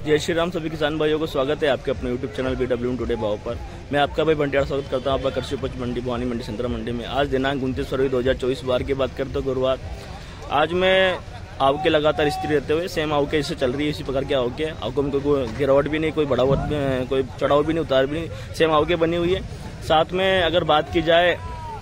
जय श्री राम। सभी किसान भाइयों को स्वागत है आपके अपने यूट्यूब चैनल BW टुडे भाव पर। मैं आपका भाई बंटियार स्वागत करता हूं आपका कृषि उपज मंडी भवानी मंडी संतरा मंडी में। आज दिनांक 29 फरवरी 2024 बार की बात करते हो गुरुवार। आज मैं आव के लगातार स्थिर रहते हुए सेम आव के जैसे चल रही है इसी प्रकार के आव के आव में कोई गिरावट भी नहीं, कोई बढ़ावट, कोई चढ़ाव भी नहीं, उतार भी नहीं, सेम आव के बनी हुई है। साथ में अगर बात की जाए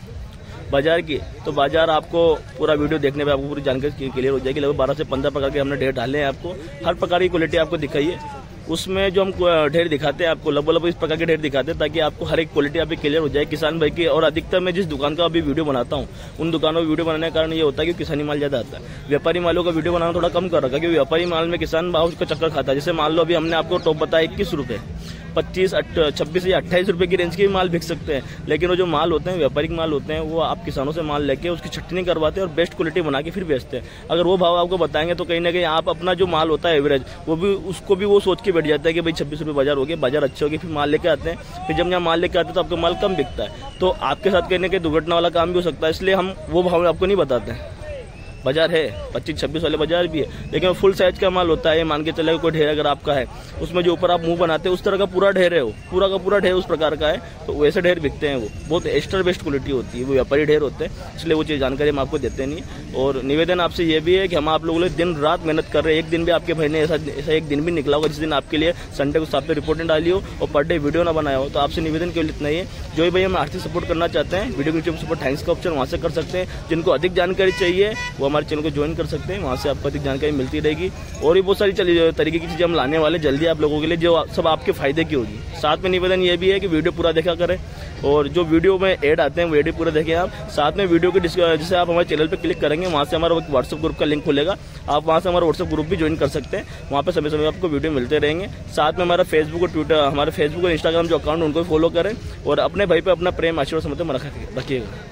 बाजार की तो बाजार आपको पूरा वीडियो देखने पे आपको पूरी जानकारी क्लियर हो जाएगी। लगभग 12 से 15 प्रकार के हमने ढेर डाले हैं, आपको हर प्रकार की क्वालिटी आपको दिखाई है। उसमें जो हम ढेर दिखाते हैं आपको लगभग इस प्रकार के ढेर दिखाते हैं ताकि आपको हर एक क्वालिटी आप क्लियर हो जाए किसान भाई की। और अधिकतर मैं जिस दुकान का अभी वीडियो बनाता हूँ उन दुकानों में वीडियो बनाने का कारण ये होता है कि किसानी माल ज्यादा आता है। व्यापारी मालों का वीडियो बनाना थोड़ा कम कर रखा है क्योंकि व्यापारी माल में किसान भाव का चक्कर खाता है। जैसे मान लो अभी हमने आपको टॉप बताया 21 रुपए, 25, 26 या 28 रुपए की रेंज के माल बिक सकते हैं। लेकिन वो जो माल होते हैं व्यापारिक माल होते हैं वो आप किसानों से माल लेके उसकी छटनी करवाते हैं और बेस्ट क्वालिटी बना के फिर बेचते हैं। अगर वो भाव आपको बताएंगे तो कहीं ना कहीं आप अपना जो माल होता है एवरेज वो भी उसको भी वो सोच के बैठ जाता है कि भाई 26 रुपए बाजार हो गया, बाजार अच्छे हो गए, फिर माल लेके आते हैं। फिर जब यहाँ माल लेके आते हैं तो आपका माल कम बिकता है। तो आपके साथ कहने के दुर्घटना वाला काम भी हो सकता है, इसलिए हम वो भाव आपको नहीं बताते हैं। बाजार है 25-26 वाले बाजार भी है, लेकिन फुल साइज का माल होता है। मान के चले कोई ढेर अगर आपका है उसमें जो ऊपर आप मुंह बनाते हैं उस तरह का पूरा ढेर है, वो पूरा का पूरा ढेर उस प्रकार का है, तो वैसे ढेर बिकते हैं। वो बहुत एक्स्ट्रा बेस्ट क्वालिटी होती है, वो व्यापारी ढेर होते हैं, इसलिए वो चीज़ जानकारी हम आपको देते नहीं। और निवेदन आपसे ये भी है कि हम आप लोगों ने दिन रात मेहनत कर रहे हैं। एक दिन भी आपके भाई ने ऐसा एक दिन भी निकला होगा जिस दिन आपके लिए संडे को साथ पे रिपोर्टें डाली हो और पर डे वीडियो ना बनाया हो। तो आपसे निवेदन केवल इतना ही है, जो भी भाई हम आर्थिक सपोर्ट करना चाहते हैं वीडियो के नीचे सपोर्ट थैंक्स का ऑप्शन वहाँ से कर सकते हैं। जिनको अधिक जानकारी चाहिए वो हमारे चैनल को ज्वाइन कर सकते हैं, वहाँ से आपको अधिक जानकारी मिलती रहेगी। और भी बहुत सारी तरीके की चीजें हम लाने वाले जल्दी आप लोगों के लिए, जो सब आपके फायदे की होगी। साथ में निवेदन ये भी है कि वीडियो पूरा देखा करें और जो वीडियो में ऐड आते हैं वो ऐड पूरा देखें आप। साथ में वीडियो के जैसे आप हमारे चैनल पे क्लिक करेंगे वहाँ से हमारा व्हाट्सएप ग्रुप का लिंक खुलेगा, आप वहाँ से हमारा व्हाट्सएप ग्रुप भी ज्वाइन कर सकते हैं। वहाँ पे समय समय आपको वीडियो मिलते रहेंगे। साथ में हमारा फेसबुक और ट्विटर, हमारे फेसबुक और इंस्टाग्राम जो अकाउंट उनको फॉलो करें और अपने भाई पे अपना प्रेम आशीर्वाद समझते रखिएगा।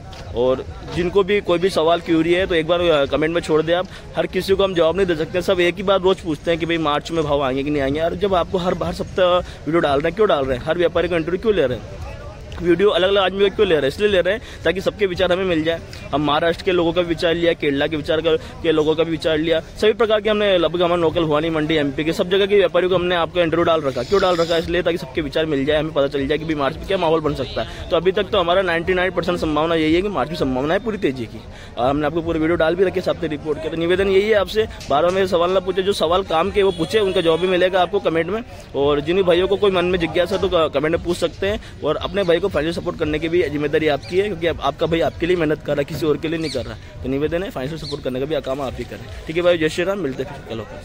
और जिनको भी कोई भी सवाल क्यूरी है तो एक बार कमेंट में छोड़ दे आप। हर किसी को हम जवाब नहीं दे सकते, सब एक ही बार रोज पूछते हैं कि भाई मार्च में भाव आएंगे कि नहीं आएंगे। और जब आपको हर सप्ताह वीडियो डाल रहे हैं, क्यों डाल रहे हैं? हर व्यापारी को इंटरव्यू क्यों ले रहे हैं? वीडियो अलग अलग आदमी क्यों ले रहे हैं? इसलिए ले रहे हैं ताकि सबके विचार हमें मिल जाए। हम महाराष्ट्र के लोगों का विचार लिया, केरला के विचार के लोगों का भी विचार लिया, सभी प्रकार के हमने लगभग हमारे लोकल भवानी मंडी MP के सब जगह के व्यापारियों को हमने आपका इंटरव्यू डाल रखा। क्यों डाल रखा? इसलिए ताकि सबके विचार मिल जाए, हमें पता चल जाए कि भाई मार्च में क्या माहौल बन सकता है। तो अभी तक तो हमारा 99% संभावना यही है कि मार्च में संभावना है पूरी तेजी की। और हमने आपको पूरी वीडियो डाल भी रखी सबसे रिपोर्ट के। तो निवेदन यही है आपसे, 12 में सवाल ना पूछे, जो सवाल काम के वो पूछे, उनका जवाब भी मिलेगा आपको कमेंट में। और जिन भाइयों को कोई मन में जिज्ञासा तो कमेंट में पूछ सकते हैं। और अपने भाई को फाइनेंशियल सपोर्ट करने की भी जिम्मेदारी आपकी है, क्योंकि आपका भाई आपके लिए मेहनत कर रहा है, किसी और के लिए नहीं कर रहा। तो निवेदन है फाइनेंशियल सपोर्ट करने का भी काम आप ही करें। ठीक है भाई, जय श्री राम, मिलते हैं फिर कल।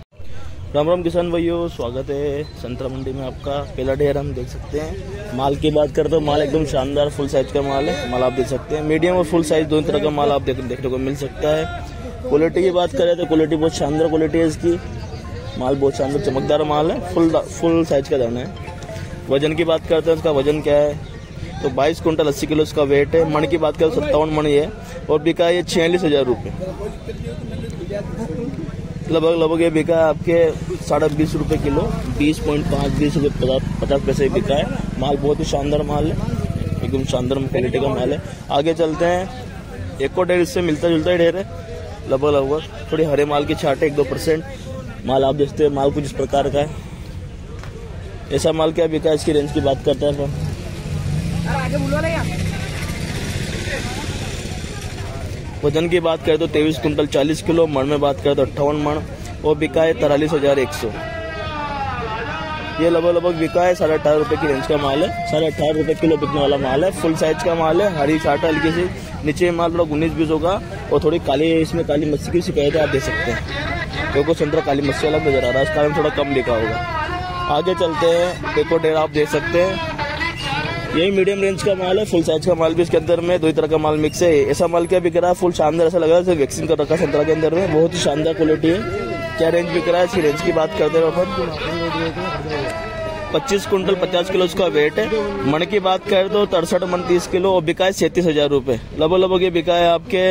राम राम किसान भाइयों, स्वागत है संतरा मंडी में आपका। पहला ढेर हम देख सकते हैं। माल की बात करते हो, माल एकदम शानदार फुल साइज का माल है। माल आप देख सकते हैं, मीडियम और फुल साइज दोनों तरह का माल आप देखने को मिल सकता है। क्वालिटी की बात करें तो क्वालिटी बहुत शानदार क्वालिटी है इसकी। माल बहुत शानदार चमकदार माल है, फुल साइज का दाना है। वजन की बात करते हैं, उसका वजन क्या है तो 22 कुंटल 80 किलो इसका वेट है। मण की बात करें 57 मण है और बिका ये 46,000 रुपये। लगभग ये बिका आपके 20.5 रुपये किलो, 20.5 20 रुपये 50 पैसे बिका है। माल बहुत ही शानदार माल है, एकदम शानदार क्वालिटी का माल है। आगे चलते हैं, एक और ढेर इससे मिलता जुलता ढेर है। लगभग थोड़ी हरे माल की छाट है, 1-2% माल आप देखते हैं। माल कुछ इस प्रकार का है। ऐसा माल क्या बिका है, इसकी रेंज की बात करते हैं। वजन की बात करें तो 23 कुंटल 40 किलो। मण में बात करें तो 58 मण और बिका है 43,100। ये लगभग बिका है 18.5 रुपए की रेंज का माल है। 18.5 रुपए किलो बिकने वाला माल है। फुल साइज का माल है, हरी छाट हल्की सी, नीचे माल थोड़ा 19-20 होगा और थोड़ी काली, इसमें काली मच्छी की शिकायत है, आप देख सकते हैं। क्योंकि संतरा काली मच्छी वाला नजर आ रहा है, इस कारण थोड़ा कम बिका होगा। आगे चलते हैं, एक और ढेर आप देख सकते हैं। यही मीडियम रेंज का माल है, फुल साइज का माल भी इसके अंदर में, दो ही तरह का माल मिक्स है। ऐसा माल क्या बिक रहा है, फुल शानदार, ऐसा लग रहा है वैक्सीन कर रखा है संतरा के अंदर में, बहुत ही शानदार क्वालिटी है। क्या रेंज बिक रहा है, इसकी रेंज की बात करते हैं अपन। 25 कुंटल 50 किलो इसका वेट है। मण की बात करें तो 63 मण 30 किलो और बिका है 37,000 रुपये। लगभग ये बिका है आपके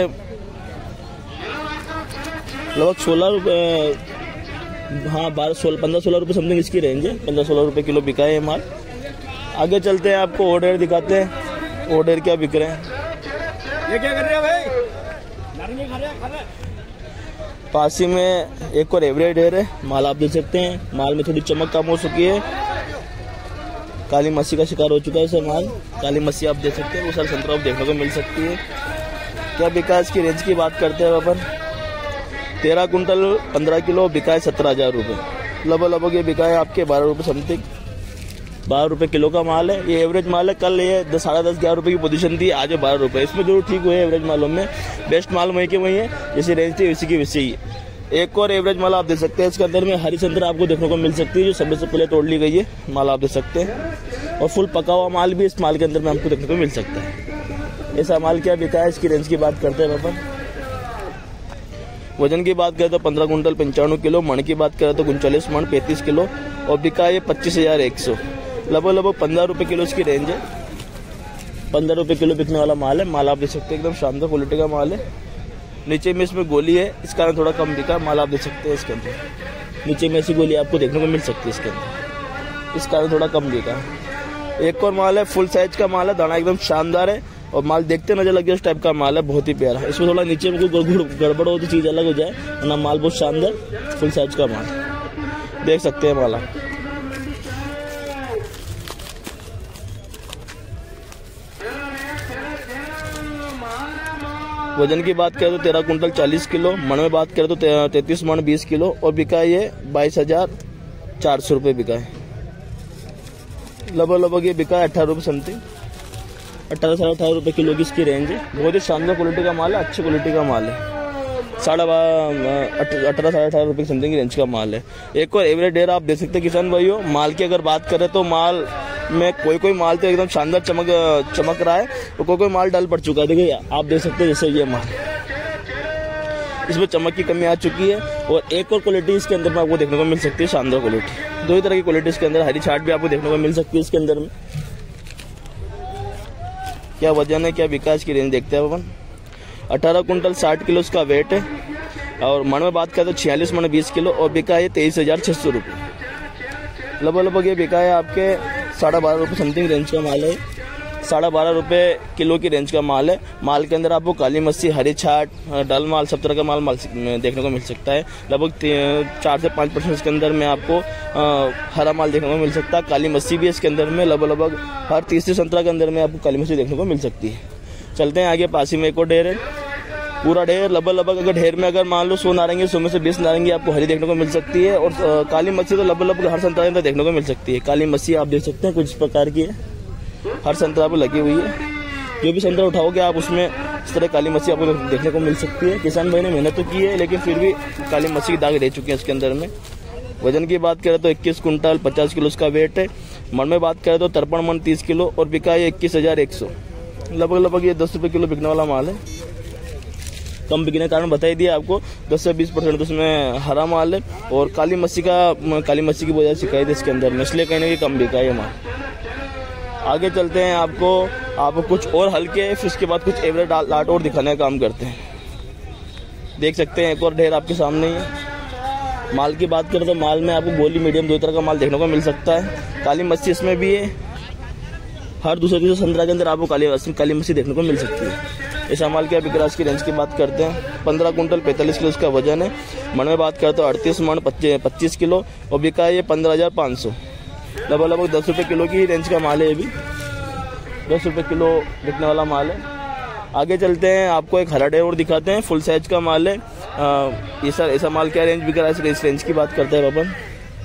लगभग 16 रुपये, हाँ 15-16 रुपये समथिंग इसकी रेंज है। 15-16 रुपये किलो बिका है ये माल। आगे चलते हैं, आपको ऑर्डर दिखाते हैं। ऑर्डर क्या बिक रहे हैं, ये क्या कर रहे हैं भाई? नारंगी खा रहे हैं। पास ही में एक और एवरेज ढेर है, माल आप देख सकते हैं। माल में थोड़ी चमक कम हो चुकी है, काली मस्सी का शिकार हो चुका है सर माल। काली मस्सी आप देख सकते हैं, वो सारे संतरा आप देखने को मिल सकती है। क्या बिका इसकी रेंज की बात करते हैं अपन, 13 कुंटल 15 किलो बिका है 17,000 रुपये। लगभग ये बिका है आपके 12 रुपये समथिंग, 12 रुपये किलो का माल है। ये एवरेज माल है, कल ये 10-11 रुपये की पोजीशन थी, आज 12 रुपये। इसमें जो ठीक हुए एवरेज मालों में, बेस्ट माल वहीं के वहीं है, जैसी रेंज थी उसी की वैसे ही है। एक और एवरेज माल आप देख सकते हैं, इसके अंदर में हरी संतरा आपको देखने को मिल सकती है, जो समय से पहले तोड़ ली गई है, माल आप देख सकते हैं। और फुल पका हुआ माल भी इस माल के अंदर में आपको देखने को मिल सकता है। ऐसा माल क्या बिका है, इसकी रेंज की बात करते हैं अपन। वजन की बात करें तो 15 कुंटल 95 किलो, मण की बात करें तो 39 मण 35 किलो, और बिका है 25,100। लगभग 15 रुपये किलो इसकी रेंज है, 15 रुपये किलो बिकने वाला माल है। माल आप देख सकते हैं, एकदम शानदार क्वालिटी का माल है। नीचे में इसमें गोली है, इस कारण थोड़ा कम बिका, माल आप देख सकते हैं। इसके अंदर नीचे में ऐसी गोली आपको देखने को मिल सकती है इसके अंदर, इस कारण थोड़ा कम बिका। एक और माल है, फुल साइज का माल है, दाना एकदम शानदार है, और माल देखते नजर लग गया उस टाइप का माल है, बहुत ही प्यारा। इसमें थोड़ा नीचे में कोई गड़बड़ हो तो चीज़ अलग हो जाए, वरना माल बहुत शानदार फुल साइज का माल देख सकते हैं माल। वजन की बात करें तो 13 कुंटल 40 किलो, मण में बात करें तो 33 मण 20 किलो, और बिका है ये 22,400 रुपये बिका है। लगभग ये बिका है 18 रुपये समथिंग, 18-18.5 रुपये किलो की इसकी रेंज है। बहुत ही शानदार क्वालिटी का माल है, अच्छी क्वालिटी का माल है। 18-18.5 रुपये समथिंग की रेंज का माल है। एक और एवरेज डेरा आप देख सकते हैं किसान भाइयों। माल की अगर बात करें तो माल में कोई माल तो एकदम शानदार चमक रहा है, और कोई माल डल पड़ चुका है। देखिए आप देख सकते हैं, जैसे ये माल इसमें चमक की कमी आ चुकी है। और एक और क्वालिटी इसके अंदर में आपको देखने को मिल सकती है, शानदार क्वालिटी। दो ही तरह की क्वालिटी इसके अंदर, हरी छाट भी आपको देखने को मिल सकती है इसके अंदर में। क्या वजन है, क्या विकास की रेंज देखते हैं अपन। 18 कुंटल 60 किलो इसका वेट है, और मण में बात करें तो 46 मण 20 किलो, और बिका है 23,600 रुपये। लगभग ये बिका है आपके 12.5 रुपये समथिंग रेंज का माल है, 12.5 रुपये किलो की रेंज का माल है। माल के अंदर आपको काली मस्सी, हरी छाट, डल माल, सब तरह का माल देखने को मिल सकता है। लगभग 4 से 5% इसके अंदर में आपको हरा माल देखने को मिल सकता है। काली मस्सी भी इसके अंदर में लगभग हर तीसरे संतरा के अंदर में आपको काली मस्सी देखने को मिल सकती है। चलते हैं आगे, पास ही में एक और ढेर है, पूरा ढेर लगभग अगर ढेर में अगर मान लो 100 नारंगी, 100 में से 20 नारंगी आपको हरी देखने को मिल सकती है। और काली मच्छी तो लगभग हर संतरा के अंदर देखने को मिल सकती है। काली मच्छी आप देख सकते हैं कुछ इस प्रकार की है, हर संतरा पर लगी हुई है। जो भी संतरा उठाओगे आप उसमें इस तरह काली मच्छी आपको देखने को मिल सकती है। किसान भाई ने मेहनत तो की है, लेकिन फिर भी काली मच्छी की दाग रह चुकी है इसके अंदर में। वजन की बात करें तो 21 कुंटल 50 किलो इसका वेट है। मण में बात करें तो 53 मण 30 किलो, और बिका है 21,100। लगभग ये 10 रुपये किलो बिकने वाला माल है। कम बिकने के कारण बता ही दिया आपको, 10 से 20% तो उसमें हरा माल है, और काली मच्छी की वजह से शिकायत है इसके अंदर में, इसलिए कहीं ना कहीं कम बिका है माल। आगे चलते हैं, आपको कुछ और हल्के, फिर उसके बाद कुछ एवरेज लाट और दिखाने का काम करते हैं। देख सकते हैं एक और ढेर आपके सामने ही है। माल की बात करें तो माल में आपको गोली मीडियम दो तरह का माल देखने को मिल सकता है। काली मच्छी इसमें भी है, हर दूसरे संतरा के अंदर आपको काली मच्छी देखने को मिल सकती है। ऐसा माल क्या बिक रहा है, इसकी रेंज की बात करते हैं। 15 कुंटल 45 किलो इसका वजन है। मण में बात करें तो 38 मण 25 किलो, और बिका है ये 15,500। लगभग 10 रुपये किलो की रेंज का माल है, ये भी 10 रुपये किलो बिकने वाला माल है। आगे चलते हैं, आपको एक हरा ढेर और दिखाते हैं, फुल साइज का माल है। ये सर ऐसा माल क्या रेंज बिक रहा है, इस रेंज की बात करते हैं अपन।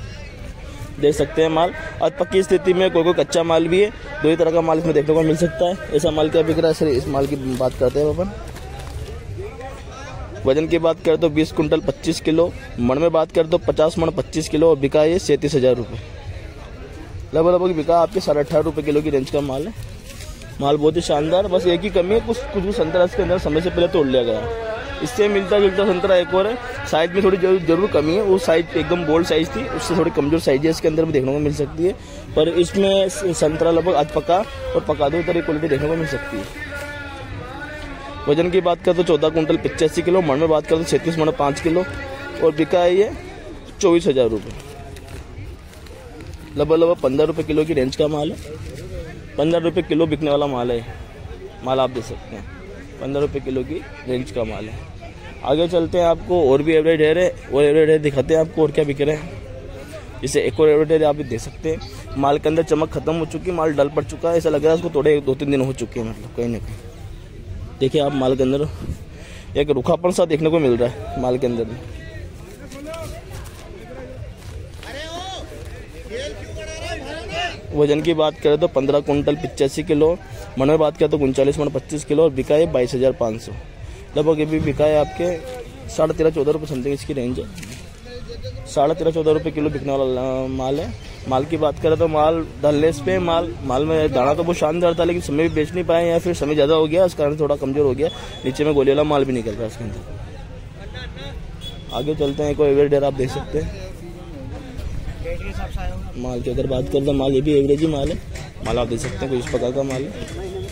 देख सकते हैं माल अध पक्की स्थिति में, कोई कच्चा माल भी है, दो ही तरह का माल इसमें देखने को मिल सकता है। ऐसा माल क्या बिक रहा है सर, इस माल की बात करते हैं अपन। वजन की बात करें तो 20 कुंटल 25 किलो, मण में बात करें तो 50 मण 25 किलो, और बिका ये 37,000 रुपये। लगभग बिका आपके 18.5 रुपये किलो की रेंज का माल है। माल बहुत ही शानदार, बस एक ही कमी है, कुछ संतरा इसके अंदर समय से पहले तोड़ लिया गया। इससे मिलता जुलता संतरा एक और है, साइज में थोड़ी जरूर कमी है। वो साइज एकदम बोल्ड साइज थी, उससे थोड़ी कमजोर साइज है इसके अंदर भी देखने को मिल सकती है। पर इसमें संतरा लगभग अध पका और पका दो तरह क्वालिटी देखने को मिल सकती है। वजन की बात करें तो 14 कुंटल 85 किलो, मण में बात करें तो 36 मण 5 किलो, और बिका है ये 24,000 रुपये। लगभग 15 रुपये किलो की रेंज का माल है। 15 रुपये किलो बिकने वाला माल है। माल आप देख सकते हैं, 15 रुपये किलो की रेंज का माल है। आगे चलते हैं, आपको और भी एवरेज ढेर है, और एवरेज ढेर दिखाते हैं आपको और क्या बिक रहे हैं। इसे एक और एवरेज ढेर आप भी देख सकते हैं। माल के अंदर चमक खत्म हो चुकी है, माल डल पड़ चुका है, ऐसा लग रहा है उसको थोड़े 2-3 दिन हो चुके हैं, मतलब कहीं ना कहीं। देखिए आप माल के अंदर एक रूखापन सा देखने को मिल रहा है माल के अंदर में। वजन की बात करें तो 15 कुंटल 85 किलो, मन में बात करें तो 39 मन 25 किलो, और बिका है 22,500। लगभग ये भी बिका है आपके 13.5-14 रुपये समथिंग इसकी रेंज है। 13.5-14 रुपये किलो बिकने वाला माल है। माल की बात करें तो माल डलनेस पे माल में दाना तो बहुत शानदार था, लेकिन समय भी बेच नहीं पाए, या फिर समय ज़्यादा हो गया, उस कारण थोड़ा कमज़ोर हो गया। नीचे में गोली वाला माल भी निकल रहा है उसके अंदर। आगे चलते हैं, कोई एवरेज डेर आप देख सकते हैं। माल की अगर बात करें तो माल ये भी एवरेज ही माल है। माल आप देख सकते हैं, कुछ इस प्रकार का माल है।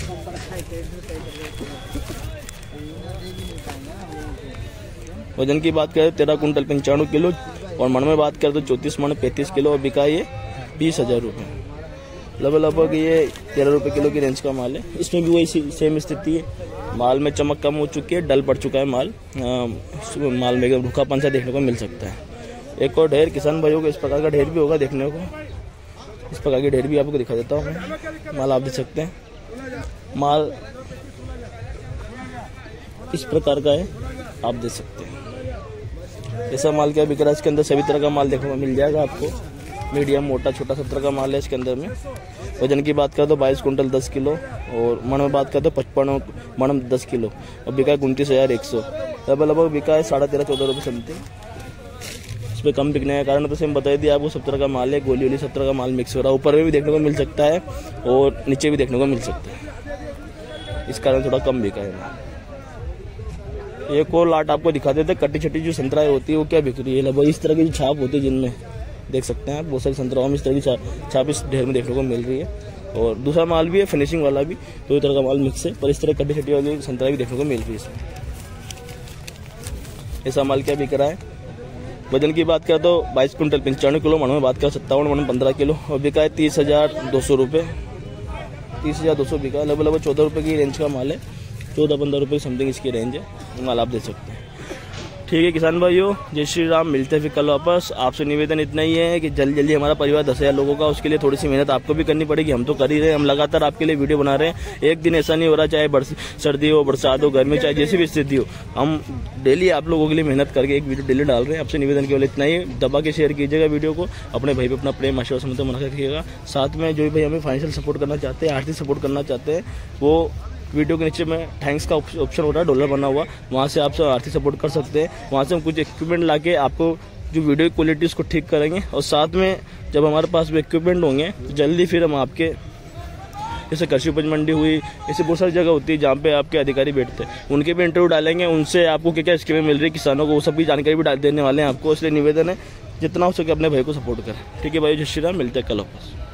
वजन की बात करें 13 कुंटल 95 किलो, और मन में बात करें तो 34 मन 35 किलो, और बिका ये 20,000 रुपये। लगभग ये 13 रुपये किलो की रेंज का माल है। इसमें भी वही सेम स्थिति है, माल में चमक कम हो चुकी है, डल पड़ चुका है माल में एकदम रूखापन सा देखने को मिल सकता है। एक और ढेर किसान भाइयों को इस प्रकार का ढेर भी होगा देखने को, इस प्रकार की ढेर भी आपको दिखा देता हूँ। माल आप देख सकते हैं, माल इस प्रकार का है, आप देख सकते हैं। ऐसा माल क्या बिक रहा है इसके अंदर, सभी तरह का माल देखने को मिल जाएगा आपको। मीडियम, मोटा, छोटा, सब तरह का माल है इसके अंदर में। वजन की बात करें तो 22 कुंटल 10 किलो, और मन में बात करें तो 55 मन 10 किलो, और बिका है 29,100। लगभग बिका है 13.5-14 रुपये समथिंग। इस पर कम बिकने का कारण तो सेम बता दिया आपको, सब तरह का माल है, गोली वोली सब तरह का माल मिक्स हो रहा है। ऊपर में भी देखने को मिल सकता है और नीचे भी देखने को मिल सकता है, इस कारण थोड़ा कम बिका है माल। एक और लाट आपको दिखा देते, कटी छटी जो संतराएं होती है वो क्या बिक रही है। लगभग इस तरह की जो छाप होती है, जिनमें देख सकते हैं आप बहुत सारे संतराओं में इस तरह की छाप इस ढेर में देखने को मिल रही है। और दूसरा माल भी है, फिनिशिंग वाला भी, दो तरह का माल मिक्स है, पर इस तरह कटी छटी वाली संतरा भी देखने को मिल रही है इसमें। ऐसा माल क्या बिक रहा है। वजन की बात करें तो 22 कुंटल 95 किलो, मन में बात करें 57 मन 15 किलो, और बिका है 30,200 रुपये। 30,200 बिका है। लगभग 14 रुपये की रेंज का माल है, 14-15 रुपये समथिंग इसकी रेंज है। माल आप देख सकते हैं। ठीक है किसान भाइयों, जय श्री राम। मिलते हैं फिर कल वापस। आपसे निवेदन इतना ही है कि जल्दी जल्दी हमारा परिवार 10,000 लोगों का, उसके लिए थोड़ी सी मेहनत आपको भी करनी पड़ेगी। हम तो कर ही रहे हैं, हम लगातार आपके लिए वीडियो बना रहे हैं। एक दिन ऐसा नहीं हो रहा, चाहे सर्दी हो, बरसात हो, गर्मी, चाहे जैसी भी स्थिति हो, हम डेली आप लोगों के लिए मेहनत करके एक वीडियो डेली डाल रहे हैं। आपसे निवेदन केवल इतना ही, दबा के शेयर कीजिएगा वीडियो को, अपने भाई पे अपना प्रेम आशीर्वाद समझते बना रखिएगा। साथ में जो भी भाई हमें फाइनेंशियल सपोर्ट करना चाहते हैं, आर्थिक सपोर्ट करना चाहते हैं, वो वीडियो के नीचे में थैंक्स का ऑप्शन होता है, डॉलर बना हुआ, वहाँ से आप आर्थिक सपोर्ट कर सकते हैं। वहाँ से हम कुछ इक्विपमेंट लाके आपको जो वीडियो की क्वालिटी उसको ठीक करेंगे, और साथ में जब हमारे पास भी इक्विपमेंट होंगे तो जल्दी फिर हम आपके, जैसे कृषि उपज मंडी हुई, ऐसे बहुत सारी जगह होती है जहाँ पे आपके अधिकारी बैठते हैं, उनके भी इंटरव्यू डालेंगे, उनसे आपको क्या क्या स्कीमें मिल रही है किसानों को, वो सब की जानकारी भी देने वाले हैं आपको। इसलिए निवेदन है जितना हो सके अपने भाई को सपोर्ट करें। ठीक है भाई, जय श्री राम। मिलते हैं कल वापस।